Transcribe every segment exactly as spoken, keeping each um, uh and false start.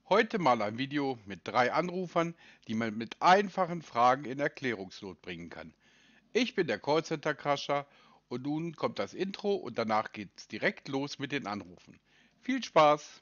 Heute mal ein Video mit drei Anrufern, die man mit einfachen Fragen in Erklärungsnot bringen kann. Ich bin der Callcenter-Crasher und nun kommt das Intro und danach geht's direkt los mit den Anrufen. Viel Spaß!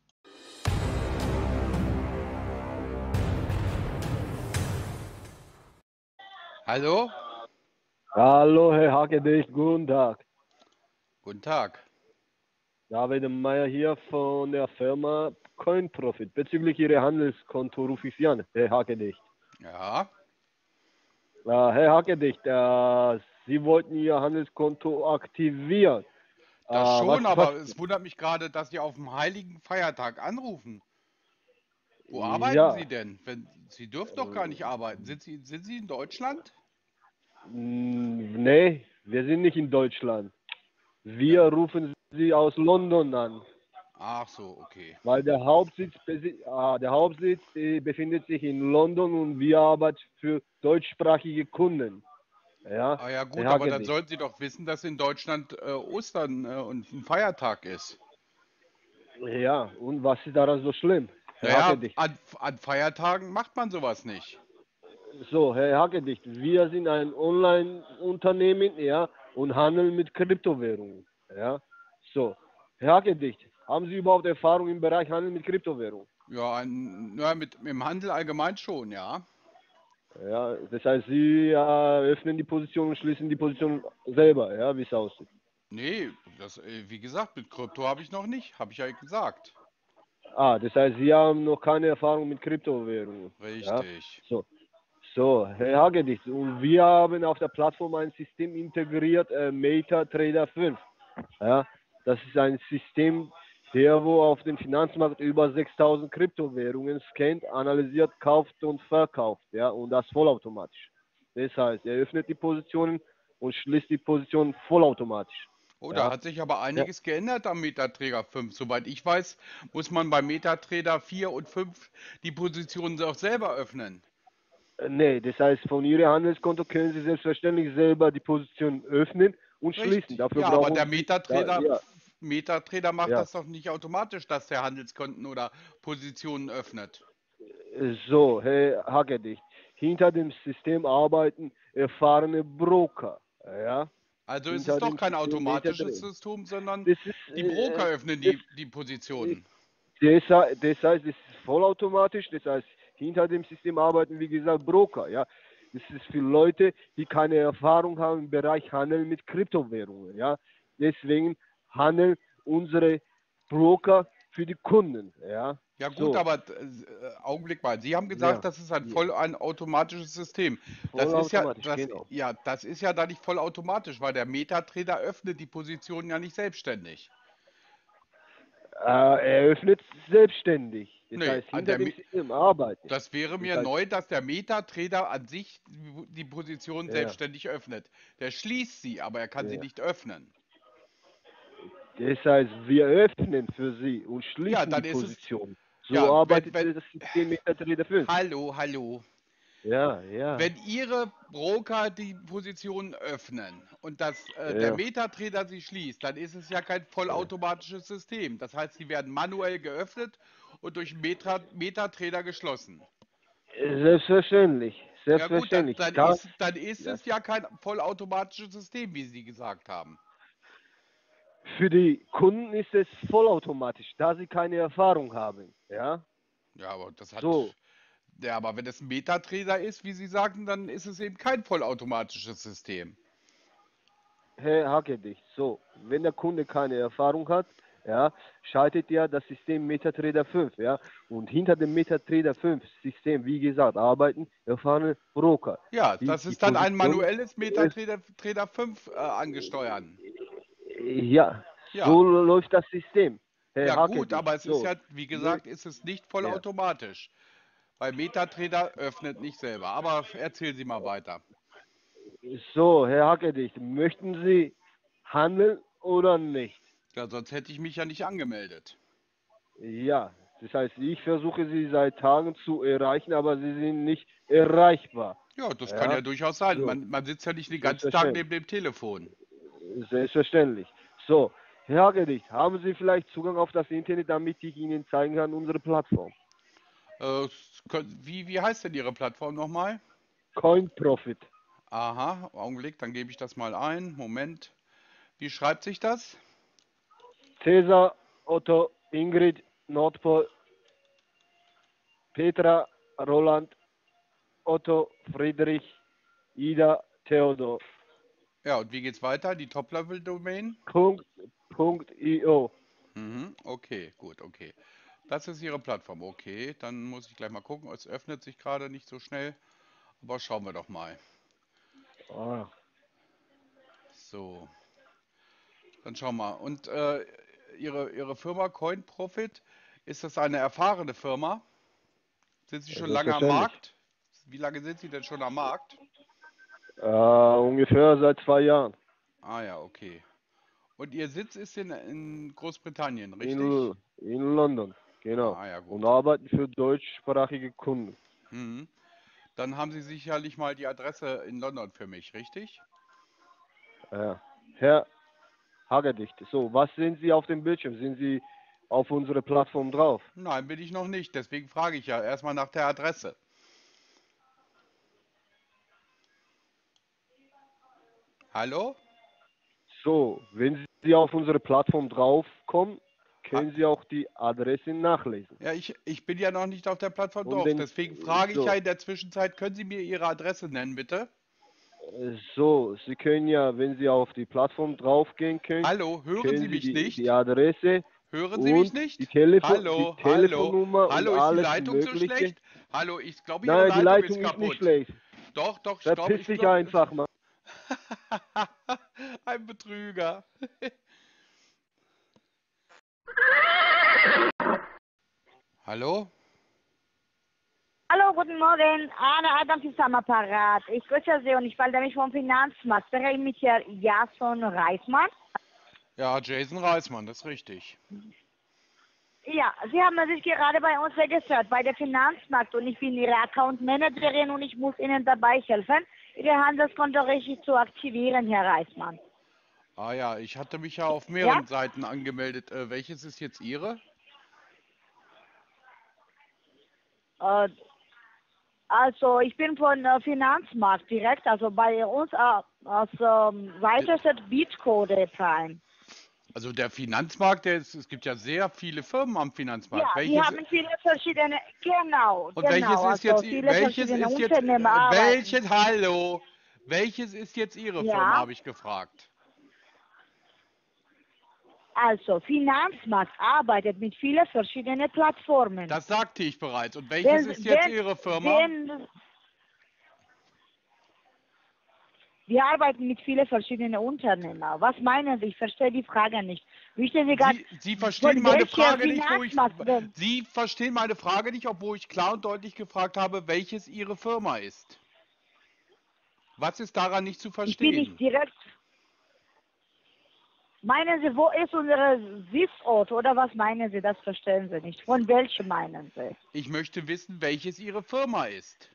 Hallo? Hallo, Herr Hagedicht, guten Tag. Guten Tag. David Meyer hier von der Firma CoinProfit. Bezüglich Ihrer Handelskonto rufe ich Sie an, Herr Hagedicht. Ja, Äh, Herr Hagedicht, äh, Sie wollten Ihr Handelskonto aktivieren. Äh, das was, schon, was? aber es wundert mich gerade, dass Sie auf dem heiligen Feiertag anrufen. Wo arbeiten Ja, Sie denn? Wenn, Sie dürfen doch gar nicht arbeiten. Sind Sie, sind Sie in Deutschland? mh, nee, wir sind nicht in Deutschland. Ja. Wir rufen Sie aus London an, Ach so, okay. weil der Hauptsitz, besi- äh, der Hauptsitz äh, befindet sich in London und wir arbeiten für deutschsprachige Kunden. Ja, Ah ja Herr gut, aber dann Hagedich. sollten Sie doch wissen, dass in Deutschland äh, Ostern äh, und ein Feiertag ist. Ja, und was ist daran so schlimm, Herr Naja, Hagedich? an, an Feiertagen macht man sowas nicht. So, Herr Hagedicht, wir sind ein Online-Unternehmen, ja, und handeln mit Kryptowährungen, ja. So, Herr Hagedicht, haben Sie überhaupt Erfahrung im Bereich Handel mit Kryptowährungen? Ja, ein, ja mit, mit dem Handel allgemein schon, ja. Ja, das heißt, Sie äh, öffnen die Position und schließen die Position selber, ja, wie es aussieht. Nee, das, äh, wie gesagt, mit Krypto habe ich noch nicht, habe ich ja gesagt. Ah, das heißt, Sie haben noch keine Erfahrung mit Kryptowährungen, ja. Richtig. So, So, Herr Hagedicht, und wir haben auf der Plattform ein System integriert, äh, MetaTrader fünf. Ja, das ist ein System, der wo auf dem Finanzmarkt über sechstausend Kryptowährungen scannt, analysiert, kauft und verkauft. Ja, und das vollautomatisch. Das heißt, er öffnet die Positionen und schließt die Positionen vollautomatisch. Oh, da Ja, hat sich aber ja. einiges geändert am MetaTrader fünf. Soweit ich weiß, muss man bei MetaTrader vier und fünf die Positionen auch selber öffnen. Äh, Nee, das heißt, von Ihrem Handelskonto können Sie selbstverständlich selber die Position öffnen und schließen. Richtig. Dafür Ja, aber der brauchen Sie, da, MetaTrader, ja, MetaTrader macht ja. das doch nicht automatisch, dass der Handelskonten oder Positionen öffnet. So, Herr Hagedicht, hinter dem System arbeiten erfahrene Broker. Ja, Also ist es hinter doch dem kein System automatisches Metadrin. System, sondern Das ist, die Broker äh, öffnen das, die, die äh, Positionen. das, hei- das heißt, es ist vollautomatisch. Das heißt, hinter dem System arbeiten, wie gesagt, Broker. Ja, das ist für Leute, die keine Erfahrung haben im Bereich Handel mit Kryptowährungen. Ja, deswegen handeln unsere Broker für die Kunden. Ja, Ja gut, so, aber äh, Augenblick mal. Sie haben ja, gesagt, das ist ein ja, voll ein automatisches System. Das ist ja, vollautomatisch, das, genau. ja, das ist ja da nicht vollautomatisch, weil der MetaTrader öffnet die Positionen ja nicht selbstständig. Äh, er öffnet selbstständig. Das Nee, heißt, an hinter der, dem Me- System arbeitet. das wäre Das mir heißt, neu, dass der MetaTrader an sich die die Position ja, selbstständig öffnet. Der schließt sie, aber er kann sie ja. nicht öffnen. Das heißt, wir öffnen für sie und Ja, schließen die dann ist es, Position. So ja, wenn, arbeitet wenn, das System mit der Trader fünf. hallo, hallo. Ja, ja, Wenn Ihre Broker die Positionen öffnen und das, äh, der ja. MetaTrader sie schließt, dann ist es ja kein vollautomatisches System. Das heißt, sie werden manuell geöffnet und durch Meta, MetaTrader geschlossen. Selbstverständlich, Ja gut, dann, selbstverständlich. dann Das, ist, dann ist das es ja kein vollautomatisches System, wie Sie gesagt haben. für die Kunden ist es vollautomatisch, da sie keine Erfahrung haben. Ja, Ja, aber das hat, so. ja, aber wenn es ein MetaTrader ist, wie Sie sagten, dann ist es eben kein vollautomatisches System. Herr Hagedicht, so, wenn der Kunde keine Erfahrung hat, ja, schaltet er das System MetaTrader fünf, ja, und hinter dem MetaTrader fünf System, wie gesagt, arbeiten erfahrene Broker, Ja, die das die ist dann ein Position, manuelles MetaTrader Trader fünf äh, angesteuern. ja, Ja, so läuft das System, Herr ja gut, Hagedicht, aber es ist so, ja, wie ne, gesagt, ist es nicht ja, vollautomatisch. Weil MetaTrader öffnet nicht selber. Aber erzählen Sie mal weiter. so, Herr Hagedicht, möchten Sie handeln oder nicht? Ja, sonst hätte ich mich ja nicht angemeldet. Ja, das heißt, ich versuche Sie seit Tagen zu erreichen, aber Sie sind nicht erreichbar. Ja, das kann ja Ja, durchaus sein. so, Man, man sitzt ja nicht den ganzen Tag selbstverständlich. neben dem Telefon. Selbstverständlich. So, Herr Hagedicht, haben Sie vielleicht Zugang auf das Internet, damit ich Ihnen zeigen kann, unsere Plattform? Äh, können- wie, wie heißt denn Ihre Plattform nochmal? CoinProfit. Aha, Augenblick, dann gebe ich das mal ein. Moment. Wie schreibt sich das? Cäsar, Otto, Ingrid, Nordpol, Petra, Roland, Otto, Friedrich, Ida, Theodor. Ja, und wie geht's weiter? Die Top-Level-Domain? Punkt, Punkt io. Mhm, okay, gut, okay. Das ist Ihre Plattform. Okay, dann muss ich gleich mal gucken. Es öffnet sich gerade nicht so schnell, aber schauen wir doch mal. Ah, So, dann schauen wir. Und äh, Ihre, Ihre Firma CoinProfit, ist das eine erfahrene Firma? Sind Sie schon lange am selbstverständlich. Markt? Wie lange sind Sie denn schon am Markt? Äh, ungefähr seit zwei Jahren. Ah ja, okay. Und Ihr Sitz ist in, in Großbritannien, richtig? In, in London, genau. Ah ja, Und gut. arbeiten für deutschsprachige Kunden. Mhm. Dann haben Sie sicherlich mal die Adresse in London für mich, richtig? Ja. Herr Hagedicht, so, was sehen Sie auf dem Bildschirm? Sind Sie auf unsere Plattform drauf? Nein, bin ich noch nicht. Deswegen frage ich ja erstmal nach der Adresse. Hallo? So, wenn Sie auf unsere Plattform draufkommen, Ha können Sie auch die Adresse nachlesen. ja, ich, ich bin ja noch nicht auf der Plattform Und drauf. den, Deswegen frage ich ja so, in der Zwischenzeit, können Sie mir Ihre Adresse nennen, bitte? äh, so, Sie können ja, wenn Sie auf die Plattform draufgehen können, Hallo, hören können Sie Sie mich die, die nicht? Adresse Hören Sie mich und die, nicht? Telefon, die Hallo, hallo, Telefonnummer und hallo, ist die alles Leitung so Mögliche. schlecht? Hallo, ich glaube, Ihre Nein, die Leitung ist Leitung ist nicht kaputt. schlecht. Doch, doch, ich glaube, Verpiss ich dich glaube, einfach mal. ein Betrüger. Hallo? Hallo, guten Morgen. Anne Adams ist am Apparat. Ich grüße Sie und ich melde mich vom Finanzmarkt. Spreche ich mit Herrn Jason Reismann? Ja, Jason Reismann, das ist richtig. Ja, Sie haben sich gerade bei uns registriert, bei der Finanzmarkt und ich bin Ihre Account Managerin und ich muss Ihnen dabei helfen, Ihr Handelskonto richtig zu aktivieren, Herr Reismann. Ah ja, ich hatte mich ja auf Ja? mehreren Seiten angemeldet. Äh, welches ist jetzt Ihre? Äh, also ich bin von äh, Finanzmarkt direkt, also bei uns äh, als ähm, Seite steht Bitcode Prime. Also der Finanzmarkt, der ist, es gibt ja sehr viele Firmen am Ja, Finanzmarkt. die Welches haben viele verschiedene, genau, und welches genau, ist jetzt also i- viele welches verschiedene ist jetzt Unternehmen äh, arbeiten. welches Hallo? Welches ist jetzt Ihre Firma, Ja, habe ich gefragt. also Finanzmarkt arbeitet mit vielen verschiedenen Plattformen. Das sagte ich bereits. Und welches Wenn, ist jetzt wenn, Ihre Firma? wenn, wir arbeiten mit vielen verschiedenen Unternehmen. Was meinen Sie? Ich verstehe die Frage nicht. Möchten Sie gerade, Sie, Sie verstehen von meine welcher Frage nicht, wo ich Finanzmarkt denn? Sie verstehen meine Frage nicht, obwohl ich klar und deutlich gefragt habe, welches Ihre Firma ist. Was ist daran nicht zu Ich bin nicht verstehen? direkt. Meinen Sie, wo ist unser Sitzort oder was meinen Sie? Das verstehen Sie nicht. Von welchem meinen Sie? Ich möchte wissen, welches Ihre Firma ist.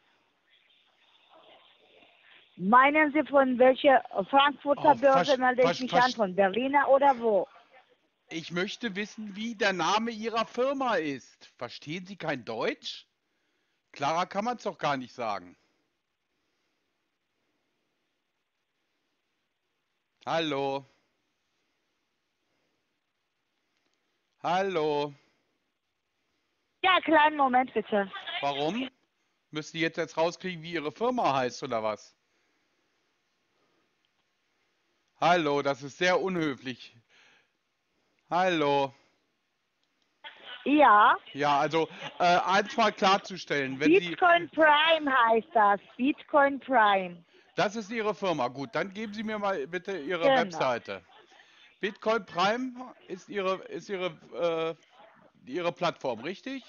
Meinen Sie von welcher Frankfurter Oh, Börse versch, melde ich versch, mich an? versch, Von Berliner oder wo? ich möchte wissen, wie der Name Ihrer Firma ist. Verstehen Sie kein Deutsch? Klarer kann man es doch gar nicht sagen. Hallo? Hallo? Ja, kleinen Moment bitte. Warum? Müssen Sie jetzt jetzt rauskriegen, wie Ihre Firma heißt oder was? Hallo, das ist sehr unhöflich. Hallo? Ja, Ja, also äh, eins mal klarzustellen, wenn Sie, Bitcoin Prime heißt das. Bitcoin Prime. das ist Ihre Firma, gut, dann geben Sie mir mal bitte Ihre Genau. Webseite. Bitcoin Prime ist Ihre, ist Ihre, äh, Ihre Plattform, richtig?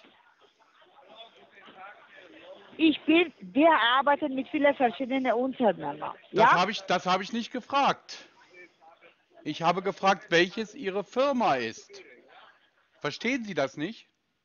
Ich bin, wir arbeiten mit vielen verschiedenen Unternehmen. Das Ja? habe ich, das habe ich nicht gefragt. Ich habe gefragt, welches Ihre Firma ist. Verstehen Sie das nicht?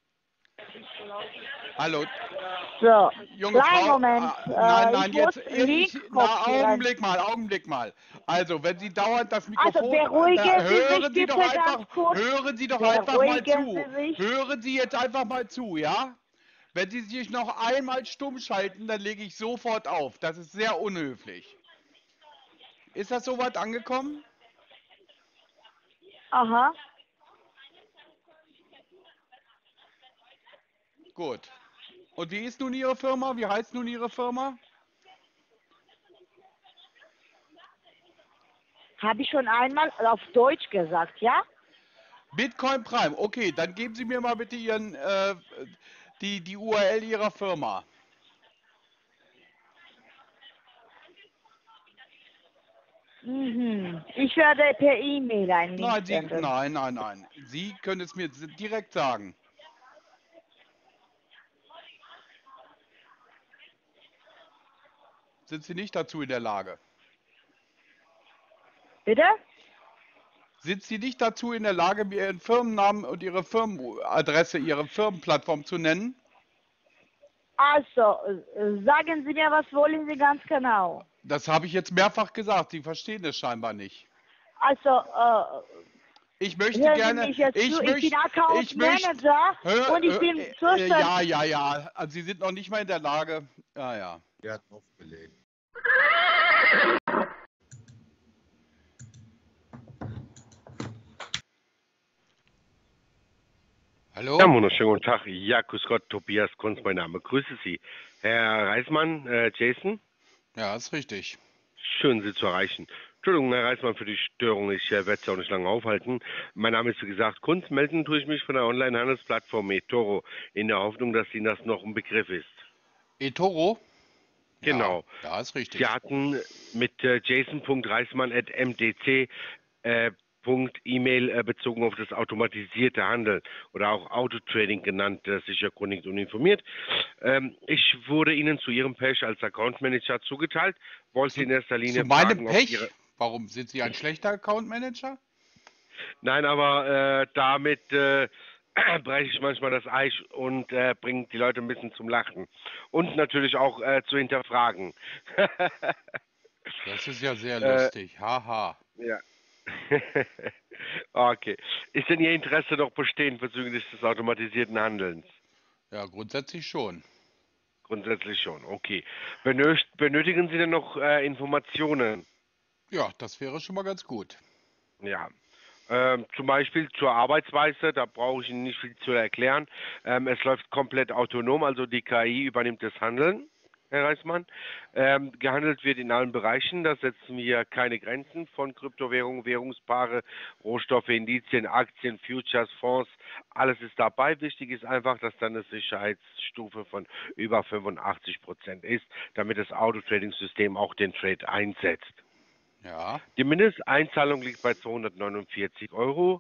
Hallo, So, junge kleinen Frau, Moment. äh, nein, Äh, ich nein, muss jetzt, Link ich, na, kopieren. Augenblick mal, Augenblick mal. Also, wenn Sie dauernd das Also Mikrofon, äh, da, beruhigen Sie sich hören Sie doch bitte ganz einfach, kurz. hören Sie doch einfach mal Beruhigen zu. Sie sich. Hören Sie jetzt einfach mal zu, ja? Wenn Sie sich noch einmal stumm schalten, dann lege ich sofort auf. Das ist sehr unhöflich. Ist das soweit angekommen? Aha. Gut. Und wie ist nun Ihre Firma? Wie heißt nun Ihre Firma? Habe ich schon einmal auf Deutsch gesagt, ja? Bitcoin Prime. Okay, dann geben Sie mir mal bitte Ihren, äh, die, die U R L Ihrer Firma. Mhm. Ich werde per E-Mail einen Link Nein, Sie, senden. nein, nein, nein. Sie können es mir direkt sagen. Sind Sie nicht dazu in der Lage? Bitte? Sind Sie nicht dazu in der Lage, mir Ihren Firmennamen und Ihre Firmenadresse, Ihre Firmenplattform zu nennen? Also, äh, sagen Sie mir, was wollen Sie ganz genau? Das habe ich jetzt mehrfach gesagt. Sie verstehen es scheinbar nicht. Also, äh, Ich möchte hören Sie gerne, mich jetzt zu, ich ich bin möchte, Account ich möchte, Manager hör, und ich hör, bin äh, äh, zuständig. ja, ja, ja. Also Sie sind noch nicht mal in der Lage. Ja, ja. Der hat aufgelegt. Hallo? Ja, wunderschönen guten Tag. Ja, grüß Gott, Tobias Kunz, mein Name. Grüße Sie. Herr Reismann, äh, Jason, Ja, ist richtig. schön, Sie zu erreichen. Entschuldigung, Herr Reismann, für die Störung. Ich äh, werde Sie auch nicht lange aufhalten. Mein Name ist, wie gesagt, Kunz. Melden tue ich mich von der Online-Handelsplattform eToro in der Hoffnung, dass Ihnen das noch ein Begriff ist. eToro? Ja, Genau. ja, ist Sie richtig. hatten mit äh, jason.reismann at m d c äh, Punkt E-Mail äh, bezogen auf das automatisierte Handeln oder auch Autotrading genannt, äh, sich erkundigt und informiert. Ähm, ich wurde Ihnen zu Ihrem Pech als Account Manager zugeteilt, wollte Zu, in erster zu Linie meinem fragen, ob Ihre... Pech? Warum sind Sie ein schlechter Account Manager? Nein, aber äh, damit äh, breche ich manchmal das Eis und äh, bringe die Leute ein bisschen zum Lachen. Und natürlich auch äh, zu hinterfragen. Das ist ja sehr äh, lustig. Haha. Ja. Okay. Ist denn Ihr Interesse noch bestehend bezüglich des automatisierten Handelns? Ja, grundsätzlich schon. Grundsätzlich schon. Okay. Benöcht, benötigen Sie denn noch äh, Informationen? Ja, das wäre schon mal ganz gut. Ja. Ähm, zum Beispiel zur Arbeitsweise, da brauche ich Ihnen nicht viel zu erklären. Ähm, es läuft komplett autonom, also die K I übernimmt das Handeln, Herr Reismann. Ähm, gehandelt wird in allen Bereichen, da setzen wir keine Grenzen von Kryptowährungen, Währungspaare, Rohstoffe, Indizien, Aktien, Futures, Fonds, alles ist dabei. Wichtig ist einfach, dass dann eine Sicherheitsstufe von über fünfundachtzig Prozent ist, damit das Auto-Trading-System auch den Trade einsetzt. Ja. Die Mindesteinzahlung liegt bei zweihundertneunundvierzig Euro.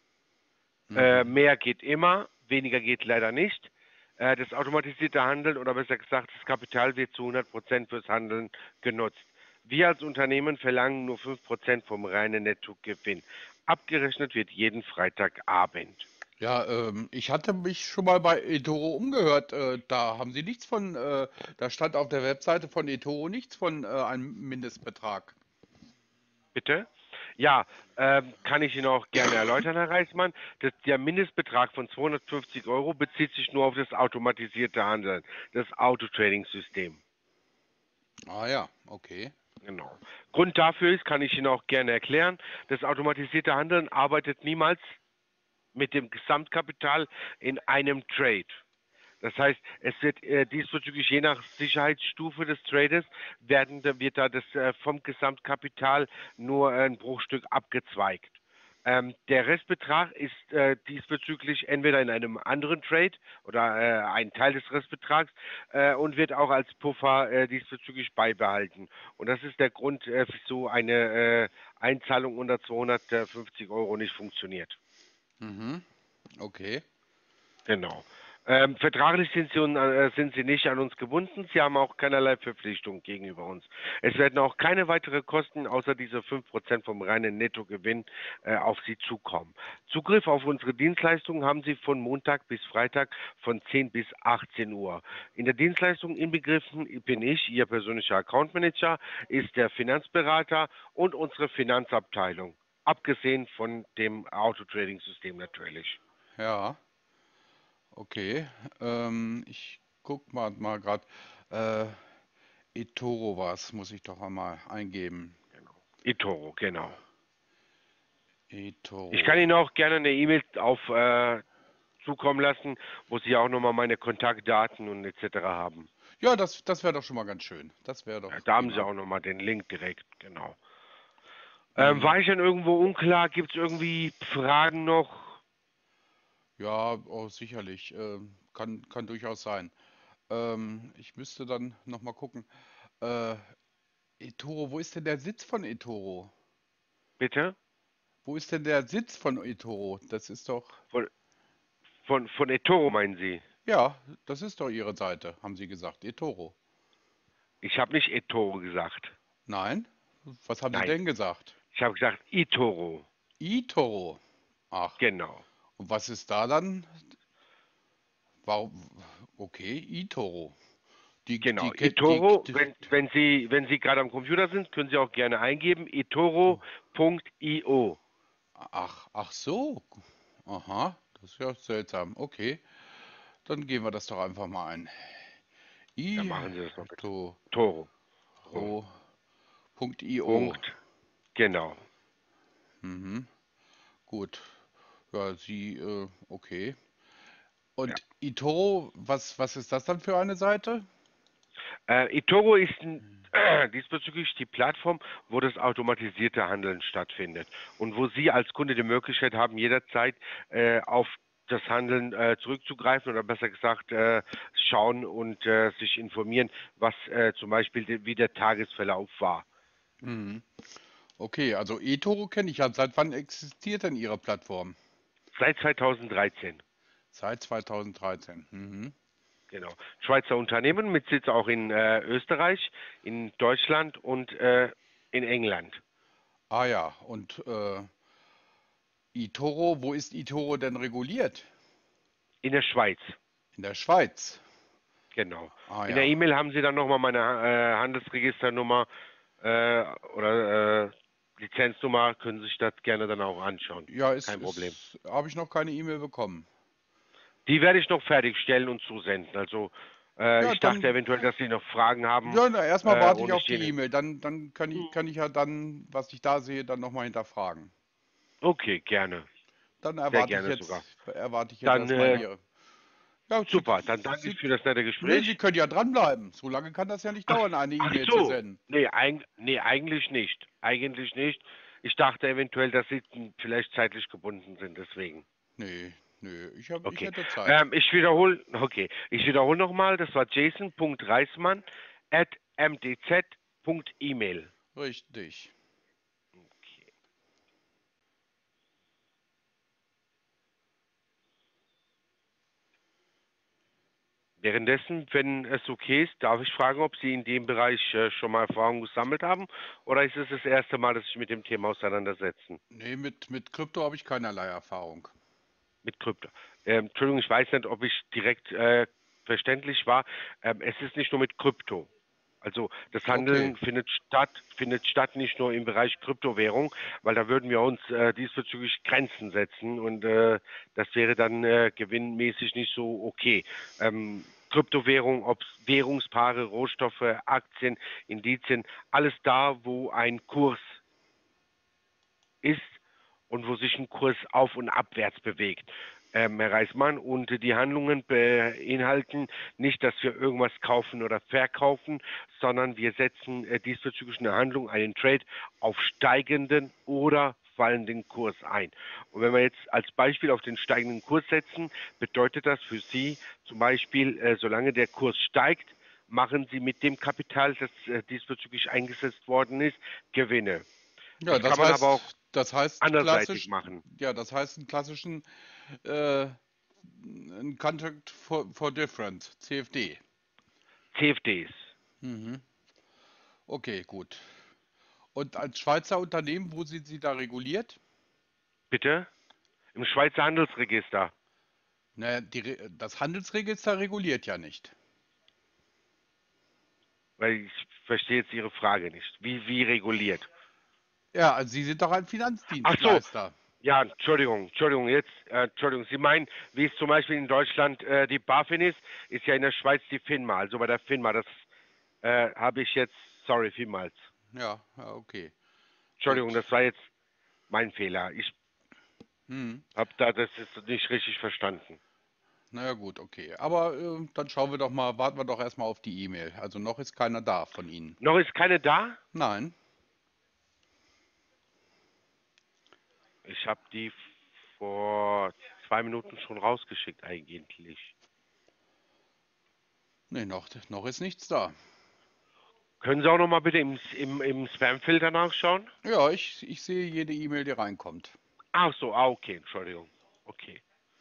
Äh, Mhm. mehr geht immer, weniger geht leider nicht. Äh, das automatisierte Handeln oder besser gesagt, das Kapital wird zu hundert Prozent fürs Handeln genutzt. Wir als Unternehmen verlangen nur fünf Prozent vom reinen Nettogewinn. Abgerechnet wird jeden Freitagabend. Ja, ähm, ich hatte mich schon mal bei eToro umgehört. Äh, da haben Sie nichts von, äh, da stand auf der Webseite von eToro nichts von äh, einem Mindestbetrag. Bitte? Ja, ähm, kann ich Ihnen auch gerne erläutern, Herr Reismann. Das, der Mindestbetrag von zweihundertfünfzig Euro bezieht sich nur auf das automatisierte Handeln, das Autotrading-System. Ah ja, okay. Genau. Grund dafür ist, kann ich Ihnen auch gerne erklären, das automatisierte Handeln arbeitet niemals mit dem Gesamtkapital in einem Trade. Das heißt, es wird äh, diesbezüglich je nach Sicherheitsstufe des Trades werden, da wird da das äh, vom Gesamtkapital nur ein Bruchstück abgezweigt. Ähm, der Restbetrag ist äh, diesbezüglich entweder in einem anderen Trade oder äh, ein Teil des Restbetrags äh, und wird auch als Puffer äh, diesbezüglich beibehalten. Und das ist der Grund, äh, wieso eine äh, Einzahlung unter zweihundertfünfzig Euro nicht funktioniert. Mhm. Okay. Genau. Ähm, vertraglich sind Sie, äh, sind Sie nicht an uns gebunden. Sie haben auch keinerlei Verpflichtung gegenüber uns. Es werden auch keine weiteren Kosten außer diese fünf Prozent vom reinen Nettogewinn äh, auf Sie zukommen. Zugriff auf unsere Dienstleistungen haben Sie von Montag bis Freitag von zehn bis achtzehn Uhr. In der Dienstleistung inbegriffen bin ich, Ihr persönlicher Account Manager, ist der Finanzberater und unsere Finanzabteilung. Abgesehen von dem Auto-Trading-System natürlich. Ja, okay. Ähm, ich guck mal, mal gerade. Äh, eToro was, muss ich doch einmal eingeben. eToro, genau. Ich kann eToro. Ihnen auch gerne eine E-Mail auf äh, zukommen lassen, wo Sie auch nochmal meine Kontaktdaten und et cetera haben. Ja, das, das wäre doch schon mal ganz schön. Das wäre Ja, doch da haben Sie prima. auch nochmal den Link direkt, genau. Ähm, Mhm. war ich dann irgendwo unklar? Gibt es irgendwie Fragen noch? Ja, oh, sicherlich. Ähm, kann, kann durchaus sein. Ähm, ich müsste dann nochmal gucken. Äh, eToro, wo ist denn der Sitz von eToro? Bitte? Wo ist denn der Sitz von eToro? Das ist doch. Von, von, von eToro meinen Sie? Ja, das ist doch Ihre Seite, haben Sie gesagt. eToro. Ich habe nicht eToro gesagt. Nein? Was haben Sie Nein, denn gesagt? ich habe gesagt eToro. eToro. Ach, Genau. und was ist da dann? Warum? Okay, eToro. Die, Genau. die, ke- die, eToro, die, wenn, wenn Sie, wenn Sie gerade am Computer sind, können Sie auch gerne eingeben. eToro Punkt io. ach, ach so. Aha, das ist ja seltsam. Okay, dann gehen wir das doch einfach mal ein. Dann machen Sie das mal bitte. eToro.io. Toro. Punkt. Genau. Mhm, gut. Ja, Sie, äh, okay. Ja. Und eToro, was, was ist das dann für eine Seite? Äh, eToro ist ein, äh, diesbezüglich die Plattform, wo das automatisierte Handeln stattfindet und wo Sie als Kunde die Möglichkeit haben, jederzeit äh, auf das Handeln äh, zurückzugreifen oder besser gesagt äh, schauen und äh, sich informieren, was äh, zum Beispiel de, wie der Tagesverlauf war. Mhm. Okay, also eToro kenne ich ja. Seit wann existiert denn Ihre Plattform? Seit zweitausenddreizehn. Seit zweitausenddreizehn. Mhm. Genau. Schweizer Unternehmen mit Sitz auch in äh, Österreich, in Deutschland und äh, in England. Ah ja, und äh, eToro, wo ist eToro denn reguliert? In der Schweiz. In der Schweiz. Genau. Ah In der ja. E-Mail haben Sie dann nochmal meine äh, Handelsregisternummer äh, oder äh, Lizenznummer, können Sie sich das gerne dann auch anschauen. Ja, ist, Kein Problem. ist, habe ich noch keine E-Mail bekommen. Die werde ich noch fertigstellen und zusenden. Also äh, Ja, ich dachte dann, eventuell, dass Sie noch Fragen haben ja, na, erstmal äh, warte ich und auf ich die Ihnen. E-Mail. Dann, dann kann ich, kann ich ja dann, was ich da sehe, dann nochmal hinterfragen. Okay, gerne. Dann Sehr erwarte ich gerne sogar. jetzt, erwarte ich jetzt Dann erstmal äh, Ihre. Ja, Sie, super, dann danke ich Sie, für das nette nö, Gespräch. Sie können ja dranbleiben. So lange kann das ja nicht Ach, dauern, eine ach E-Mail zu so. senden. Nee, eig nee, eigentlich nicht. Eigentlich nicht. Ich dachte eventuell, dass Sie hm, vielleicht zeitlich gebunden sind, deswegen. Nee, nee, ich hab, ich Okay. hätte Zeit. Ähm, ich wiederhole, okay. Ich wiederhole nochmal, das war jason.reismann at mdz.email. Richtig. Okay. Währenddessen, wenn es okay ist, darf ich fragen, ob Sie in dem Bereich äh, schon mal Erfahrung gesammelt haben oder ist es das erste Mal, dass Sie sich mit dem Thema auseinandersetzen? Nee, mit, mit Krypto habe ich keinerlei Erfahrung. Mit Krypto. Ähm, Entschuldigung, ich weiß nicht, ob ich direkt äh, verständlich war. Ähm, es ist nicht nur mit Krypto. Also das Okay. Handeln findet statt, findet statt nicht nur im Bereich Kryptowährung, weil da würden wir uns äh, diesbezüglich Grenzen setzen und äh, das wäre dann äh, gewinnmäßig nicht so okay. Ähm, Kryptowährung, ob Währungspaare, Rohstoffe, Aktien, Indizien, alles da, wo ein Kurs ist und wo sich ein Kurs auf- und abwärts bewegt. Ähm, Herr Reismann, und die Handlungen beinhalten nicht, dass wir irgendwas kaufen oder verkaufen, sondern wir setzen äh, diesbezüglich eine Handlung, einen Trade auf steigenden oder fallenden Kurs ein. Und wenn wir jetzt als Beispiel auf den steigenden Kurs setzen, bedeutet das für Sie zum Beispiel, äh, solange der Kurs steigt, machen Sie mit dem Kapital, das äh, diesbezüglich eingesetzt worden ist, Gewinne. Ja, Das das kann man aber auch heißt, das heißt anderseitig klassisch, machen. ja, das heißt einen klassischen äh, einen Contract for, for Difference, C F D. C F Ds. Mhm. Okay, gut. Und als Schweizer Unternehmen, wo sind Sie da reguliert? Bitte? Im Schweizer Handelsregister. Naja, die, Re- das Handelsregister reguliert ja nicht. Weil ich verstehe jetzt Ihre Frage nicht. Wie, wie reguliert? Ja, also Sie sind doch ein Ach so. Finanzdienstleister. Ja, Entschuldigung, Entschuldigung, jetzt, äh, Entschuldigung, Sie meinen, wie es zum Beispiel in Deutschland äh, die BaFin ist, ist ja in der Schweiz die FINMA. Also bei der FINMA, das äh, habe ich jetzt, sorry, vielmals. Ja, ja, okay. Entschuldigung, Gut. das war jetzt mein Fehler. Ich Hm. habe da das ist nicht richtig verstanden. Naja, gut, okay. Aber äh, dann schauen wir doch mal, warten wir doch erstmal auf die E-Mail. Also noch ist keiner da von Ihnen. Noch ist keine da? Nein. Ich habe die vor zwei Minuten schon rausgeschickt eigentlich. Nee, noch, noch ist nichts da. Können Sie auch noch mal bitte im, im, im Spam-Filter nachschauen? Ja, ich, ich sehe jede E-Mail, die reinkommt. Ach so, ah, okay, Entschuldigung. Okay.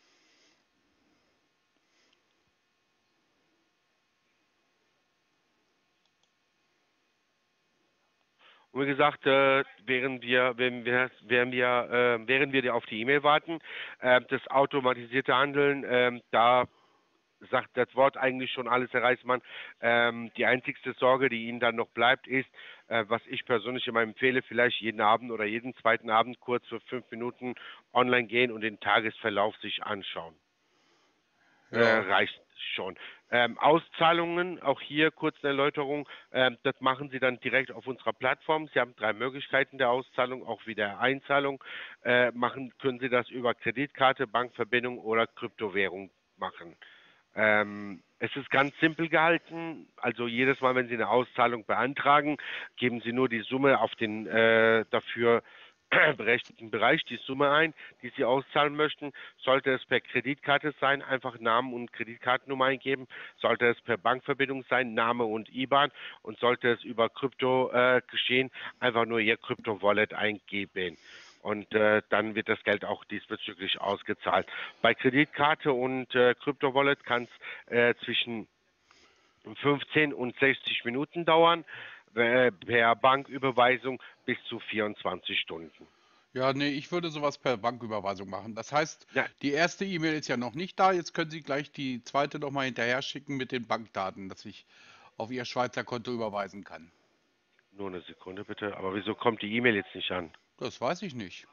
Und wie gesagt, äh, während wir, wenn wir, während wir, äh, während wir auf die E-Mail warten, äh, das automatisierte Handeln, ähm, da sagt das Wort eigentlich schon alles, Herr Reismann. Ähm, die einzigste Sorge, die Ihnen dann noch bleibt, ist, äh, was ich persönlich immer empfehle, vielleicht jeden Abend oder jeden zweiten Abend kurz für fünf Minuten online gehen und den Tagesverlauf sich anschauen. Äh, Ja, reicht schon. Ähm, Auszahlungen, auch hier kurz eine Erläuterung, ähm, das machen Sie dann direkt auf unserer Plattform. Sie haben drei Möglichkeiten der Auszahlung, auch wie der Einzahlung. Äh, machen können Sie das über Kreditkarte, Bankverbindung oder Kryptowährung machen. Ähm, es ist ganz simpel gehalten. Also jedes Mal, wenn Sie eine Auszahlung beantragen, geben Sie nur die Summe auf den äh, dafür berechtigten Bereich, die Summe ein, die Sie auszahlen möchten. Sollte es per Kreditkarte sein, einfach Namen und Kreditkartennummer eingeben. Sollte es per Bankverbindung sein, Name und I B A N. Und sollte es über Krypto äh, geschehen, einfach nur Ihr Krypto-Wallet eingeben. Und äh, dann wird das Geld auch diesbezüglich ausgezahlt. Bei Kreditkarte und äh, Krypto-Wallet kann es äh, zwischen fünfzehn und sechzig Minuten dauern, äh, per Banküberweisung bis zu vierundzwanzig Stunden. ja, nee, ich würde sowas per Banküberweisung machen. Das heißt, Ja, die erste E-Mail ist ja noch nicht da. Jetzt können Sie gleich die zweite noch mal hinterher schicken mit den Bankdaten, dass ich auf Ihr Schweizer Konto überweisen kann. nur eine Sekunde bitte. Aber wieso kommt die E-Mail jetzt nicht an? Das weiß ich nicht.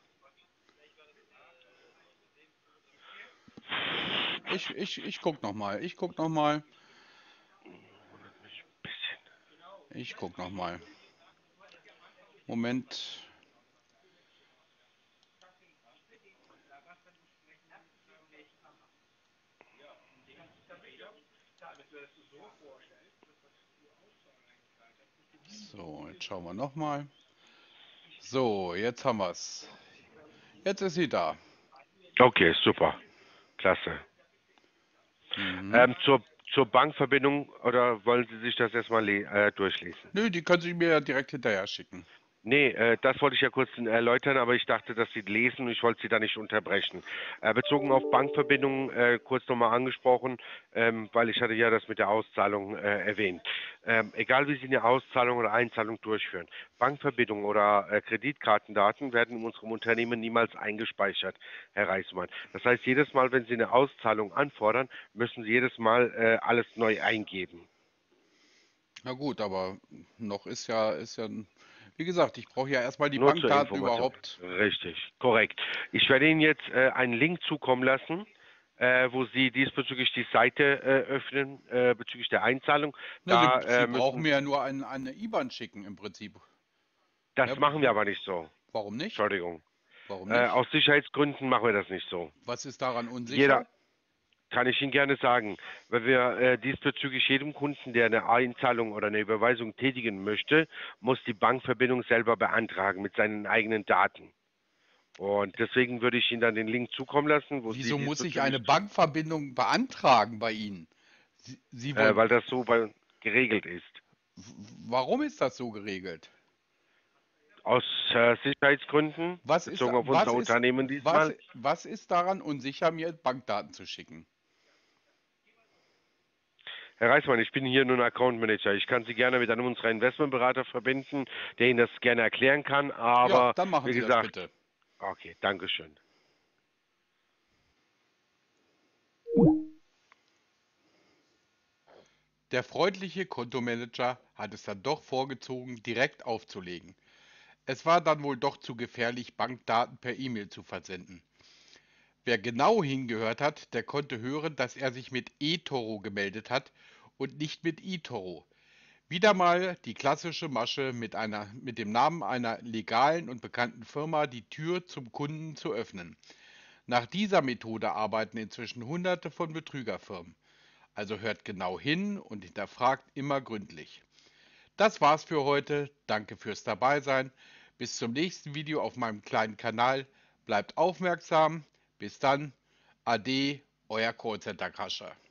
Ich, ich, ich guck noch mal. Ich guck noch mal. Bisschen. Ich guck noch mal. Moment. So, jetzt schauen wir noch mal. So, jetzt haben wir's. Jetzt ist sie da. Okay, super. Klasse. Mhm. Ähm, zur, zur Bankverbindung oder wollen Sie sich das erstmal le- äh, durchlesen? Nö, die können Sie mir ja direkt hinterher schicken. Nee, äh, das wollte ich ja kurz erläutern, aber ich dachte, dass Sie lesen und ich wollte Sie da nicht unterbrechen. Äh, bezogen auf Bankverbindungen, äh, kurz nochmal angesprochen, ähm, weil ich hatte ja das mit der Auszahlung äh, erwähnt. Ähm, egal wie Sie eine Auszahlung oder Einzahlung durchführen, Bankverbindungen oder äh, Kreditkartendaten werden in unserem Unternehmen niemals eingespeichert, Herr Reismann. Das heißt, jedes Mal, wenn Sie eine Auszahlung anfordern, müssen Sie jedes Mal äh, alles neu eingeben. Na gut, aber noch ist ja, ist ja, wie gesagt, ich brauche ja erstmal die Nur zur Bankdaten Information. überhaupt. Richtig, korrekt. Ich werde Ihnen jetzt äh, einen Link zukommen lassen, äh, wo Sie diesbezüglich die Seite äh, öffnen, äh, bezüglich der Einzahlung. Na, Sie, Da Sie äh, brauchen müssen, mir ja nur ein, eine I B A N schicken im Prinzip. das Mehr, machen wir aber nicht so. warum nicht? Entschuldigung. Warum Äh, nicht? aus Sicherheitsgründen machen wir das nicht so. Was ist daran Jeder, unsicher? kann ich Ihnen gerne sagen, weil wir äh, diesbezüglich jedem Kunden, der eine Einzahlung oder eine Überweisung tätigen möchte, muss die Bankverbindung selber beantragen mit seinen eigenen Daten. Und deswegen würde ich Ihnen dann den Link zukommen lassen, wo Sie Wieso muss ich eine diesbezüglich, Bankverbindung beantragen bei Ihnen? Sie, Sie äh, wollen, weil das so bei, geregelt ist. warum ist das so geregelt? Aus äh, Sicherheitsgründen, Was ist, bezogen auf unser was ist, Unternehmen was, diesmal. was ist daran unsicher, mir Bankdaten zu schicken? Herr Reismann, ich bin hier nur ein Account Manager. Ich kann Sie gerne mit einem unserer Investmentberater verbinden, der Ihnen das gerne erklären kann. Ja, Aber dann machen wie Sie das gesagt, bitte. okay, Dankeschön. Der freundliche Kontomanager hat es dann doch vorgezogen, direkt aufzulegen. Es war dann wohl doch zu gefährlich, Bankdaten per E-Mail zu versenden. Wer genau hingehört hat, der konnte hören, dass er sich mit eToro gemeldet hat und nicht mit eToro. Wieder mal die klassische Masche, mit einer, mit dem Namen einer legalen und bekannten Firma die Tür zum Kunden zu öffnen. Nach dieser Methode arbeiten inzwischen Hunderte von Betrügerfirmen. Also hört genau hin und hinterfragt immer gründlich. Das war's für heute. Danke fürs Dabeisein. Bis zum nächsten Video auf meinem kleinen Kanal. Bleibt aufmerksam. Bis dann. Ade, euer Callcenter Crasher.